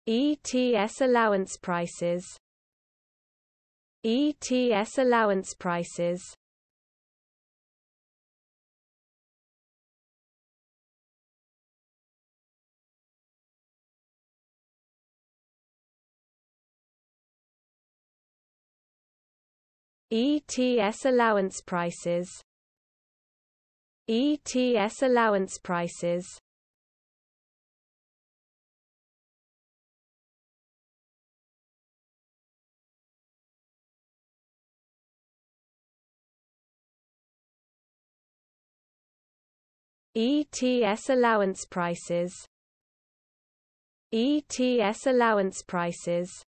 ETS allowance prices. ETS allowance prices. ETS allowance prices. ETS allowance prices. ETS allowance prices. ETS allowance prices.